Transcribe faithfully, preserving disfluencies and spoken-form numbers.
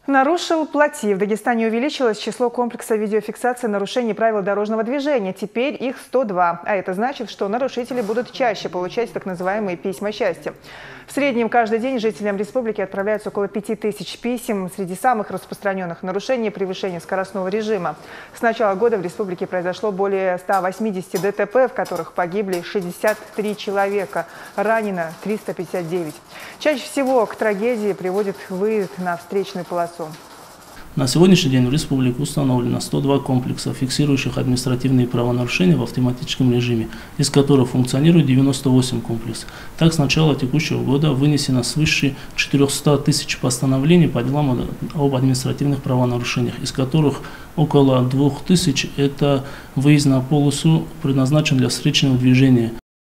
Нарушил – плати. В Дагестане увеличилось число комплекса видеофиксации нарушений правил дорожного движения. Теперь их сто два. А это значит, что нарушители будут чаще получать так называемые письма счастья. В среднем каждый день жителям республики отправляются около пяти тысяч писем. Среди самых распространенных нарушений – превышение скоростного режима. С начала года в республике произошло более ста восьмидесяти ДТП, в которых погибли шестьдесят три человека, ранено триста пятьдесят девять. Чаще всего к трагедии приводит выезд на встречную полосу. На сегодняшний день в республике установлено сто два комплекса, фиксирующих административные правонарушения в автоматическом режиме, из которых функционирует девяносто восемь комплексов. Так, с начала текущего года вынесено свыше четырёхсот тысяч постановлений по делам об административных правонарушениях, из которых около двух тысяч – это выезд на полосу, предназначен для встречного движения.